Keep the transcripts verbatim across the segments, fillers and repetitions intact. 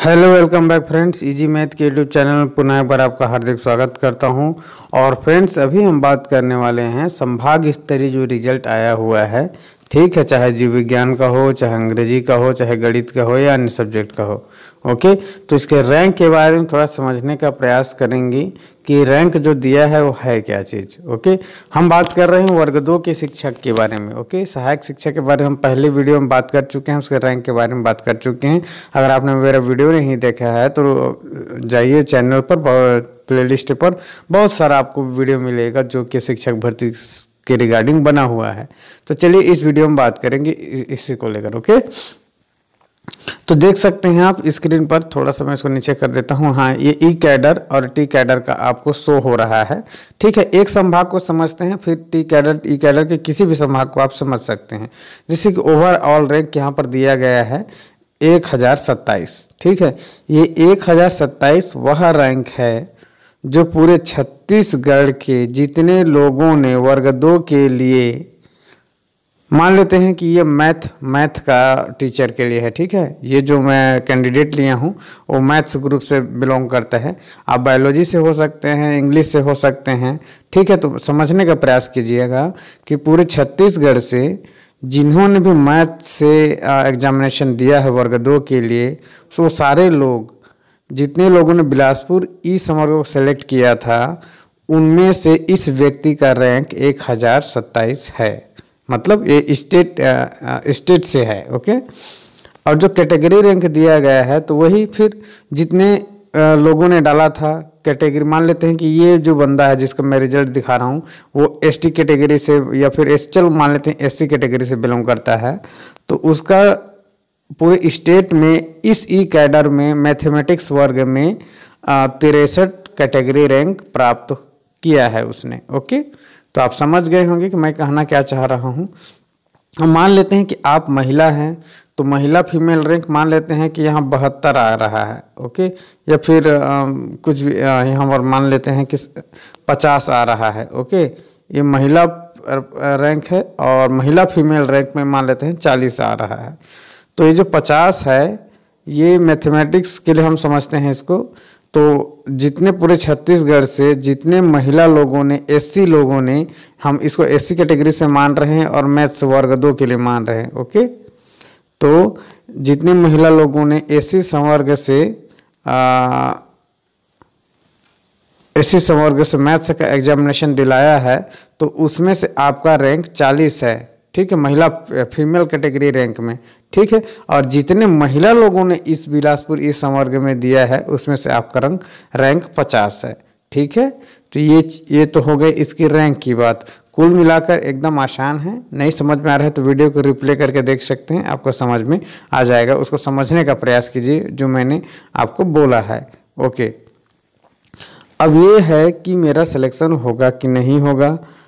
Hello welcome back friends, easy math के YouTube channel में पुनः एक बार आपका हार्दिक स्वागत करता हूं। और फ्रेंड्स, अभी हम बात करने वाले हैं संभाग स्तरीय जो रिजल्ट आया हुआ है, ठीक है, चाहे जीव विज्ञान का हो, चाहे अंग्रेजी का हो, चाहे गणित का हो या अन्य सब्जेक्ट का हो। ओके, तो इसके रैंक के बारे में थोड़ा समझने का प्रयास करेंगे कि रैंक जो दिया है वो है क्या चीज़। ओके, हम बात कर रहे हैं वर्ग दो के शिक्षक के बारे में। ओके, सहायक शिक्षक के बारे में हम पहले वीडियो में बात कर चुके हैं, उसके रैंक के बारे में बात कर चुके हैं। अगर आपने मेरा वीडियो नहीं देखा है तो जाइए चैनल पर, प्लेलिस्ट पर बहुत सारा आपको वीडियो मिलेगा जो कि शिक्षक भर्ती के रिगार्डिंग बना हुआ है। तो चलिए इस वीडियो में बात करेंगे इसी को लेकर। ओके, तो देख सकते हैं आप स्क्रीन पर, थोड़ा सा मैं इसको नीचे कर देता हूं। हाँ, ये ई कैडर और टी कैडर का आपको शो हो रहा है, ठीक है। एक संभाग को समझते हैं, फिर टी कैडर ई कैडर के किसी भी संभाग को आप समझ सकते हैं। जैसे कि ओवरऑल रैंक यहाँ पर दिया गया है एक हज़ार सत्ताईस, ठीक है। ये एक हज़ार सत्ताईस वह रैंक है जो पूरे छत्तीसगढ़ के जितने लोगों ने वर्ग दो के लिए, मान लेते हैं कि ये मैथ मैथ का टीचर के लिए है, ठीक है। ये जो मैं कैंडिडेट लिया हूँ वो मैथ्स ग्रुप से बिलोंग करता है। आप बायोलॉजी से हो सकते हैं, इंग्लिश से हो सकते हैं, ठीक है। तो समझने का प्रयास कीजिएगा कि पूरे छत्तीसगढ़ से जिन्होंने भी मैथ से एग्जामिनेशन दिया है वर्ग दो के लिए, वो सारे लोग, जितने लोगों ने बिलासपुर ई समग्र को सेलेक्ट किया था, उनमें से इस व्यक्ति का रैंक एक हज़ार सत्ताईस है। मतलब ये स्टेट स्टेट से है। ओके, और जो कैटेगरी रैंक दिया गया है तो वही फिर जितने लोगों ने डाला था कैटेगरी, मान लेते हैं कि ये जो बंदा है जिसका मैं रिजल्ट दिखा रहा हूँ वो एसटी कैटेगरी से या फिर एस चलो मान लेते हैं एससी कैटेगरी से बिलोंग करता है, तो उसका पूरे स्टेट में इस ई कैडर में मैथमेटिक्स वर्ग में तिरसठ कैटेगरी रैंक प्राप्त किया है उसने। ओके, तो आप समझ गए होंगे कि मैं कहना क्या चाह रहा हूँ। हम मान लेते हैं कि आप महिला हैं, तो महिला फीमेल रैंक मान लेते हैं कि यहाँ बहत्तर आ रहा है। ओके, या फिर आ, कुछ भी यहाँ पर मान लेते हैं कि पचास आ रहा है। ओके, ये महिला रैंक है और महिला फीमेल रैंक में मान लेते हैं चालीस आ रहा है। तो ये जो पचास है ये मैथमेटिक्स के लिए हम समझते हैं इसको। तो जितने पूरे छत्तीसगढ़ से जितने महिला लोगों ने, एससी लोगों ने, हम इसको एससी कैटेगरी से मान रहे हैं और मैथ्स वर्ग दो के लिए मान रहे हैं। ओके, तो जितने महिला लोगों ने एससी संवर्ग से एससी संवर्ग से मैथ्स का एग्जामिनेशन दिलाया है, तो उसमें से आपका रैंक चालीस है, ठीक है, महिला फीमेल कैटेगरी रैंक में, ठीक है। और जितने महिला लोगों ने इस बिलासपुर इस संवर्ग में दिया है उसमें से आपका रंग रैंक पचास है, ठीक है। तो ये ये तो हो गई इसकी रैंक की बात। कुल मिलाकर एकदम आसान है। नहीं समझ में आ रहा है तो वीडियो को रिप्ले करके देख सकते हैं, आपको समझ में आ जाएगा। उसको समझने का प्रयास कीजिए जो मैंने आपको बोला है। ओके, अब ये है कि मेरा सिलेक्शन होगा कि नहीं होगा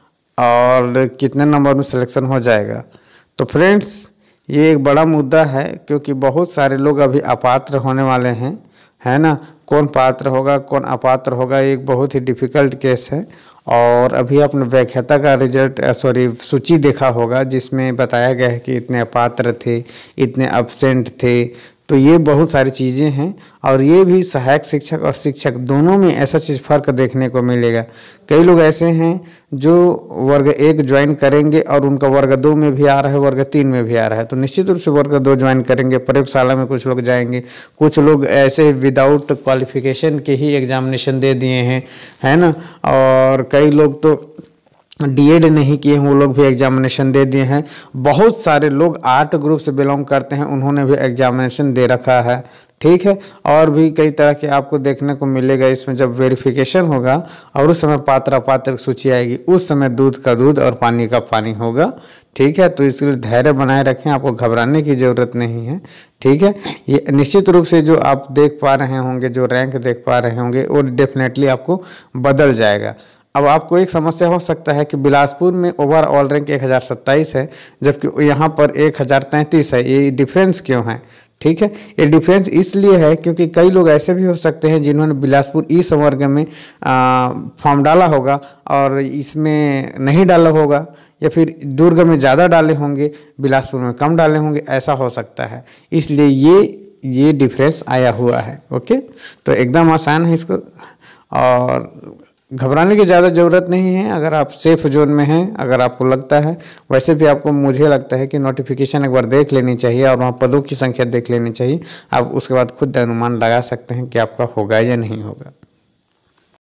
और कितने नंबर में सिलेक्शन हो जाएगा। तो फ्रेंड्स, ये एक बड़ा मुद्दा है क्योंकि बहुत सारे लोग अभी अपात्र होने वाले हैं, है ना। कौन पात्र होगा कौन अपात्र होगा, एक बहुत ही डिफ़िकल्ट केस है। और अभी आपने व्याख्याता का रिजल्ट सॉरी सूची देखा होगा जिसमें बताया गया है कि इतने अपात्र थे, इतने एब्सेंट थे। तो ये बहुत सारी चीज़ें हैं और ये भी सहायक शिक्षक और शिक्षक दोनों में ऐसा चीज़ फ़र्क देखने को मिलेगा। कई लोग ऐसे हैं जो वर्ग एक ज्वाइन करेंगे और उनका वर्ग दो में भी आ रहा है, वर्ग तीन में भी आ रहा है, तो निश्चित रूप से वर्ग दो ज्वाइन करेंगे। प्रयोगशाला में कुछ लोग जाएंगे, कुछ लोग ऐसे विदाउट क्वालिफिकेशन के ही एग्जामिनेशन दे दिए हैं, है ना। और कई लोग तो डीएड नहीं किए हैं, वो लोग भी एग्जामिनेशन दे दिए हैं। बहुत सारे लोग आर्ट ग्रुप से बिलोंग करते हैं, उन्होंने भी एग्जामिनेशन दे रखा है, ठीक है। और भी कई तरह के आपको देखने को मिलेगा। इसमें जब वेरिफिकेशन होगा और उस समय पात्र अपात्र सूची आएगी, उस समय दूध का दूध और पानी का पानी होगा, ठीक है। तो इसके लिए धैर्य बनाए रखें, आपको घबराने की ज़रूरत नहीं है, ठीक है। ये निश्चित रूप से जो आप देख पा रहे होंगे, जो रैंक देख पा रहे होंगे, वो डेफिनेटली आपको बदल जाएगा। अब आपको एक समस्या हो सकता है कि बिलासपुर में ओवरऑल रैंक एक हज़ार सत्ताईस है जबकि यहाँ पर एक हज़ार तैंतीस है, ये डिफरेंस क्यों है, ठीक है। ये डिफरेंस इसलिए है क्योंकि कई लोग ऐसे भी हो सकते हैं जिन्होंने बिलासपुर ई संवर्ग में फॉर्म डाला होगा और इसमें नहीं डाला होगा, या फिर दुर्ग में ज़्यादा डाले होंगे, बिलासपुर में कम डाले होंगे, ऐसा हो सकता है। इसलिए ये ये डिफरेंस आया हुआ है। ओके, तो एकदम आसान है इसको, और घबराने की ज़्यादा ज़रूरत नहीं है। अगर आप सेफ जोन में हैं, अगर आपको लगता है, वैसे भी आपको मुझे लगता है कि नोटिफिकेशन एक बार देख लेनी चाहिए और वहाँ पदों की संख्या देख लेनी चाहिए। आप उसके बाद खुद अनुमान लगा सकते हैं कि आपका होगा या नहीं होगा।